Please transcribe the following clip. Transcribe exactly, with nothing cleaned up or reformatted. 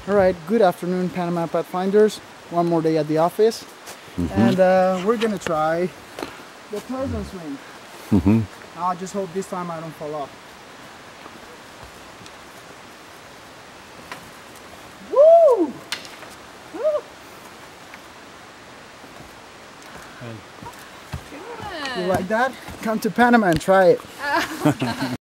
Alright, good afternoon Panama Pathfinders. One more day at the office. Mm-hmm. And uh, we're gonna try the Tarzan swing. Mm-hmm. I just hope this time I don't fall off. Woo! Woo! Good. You like that? Come to Panama and try it.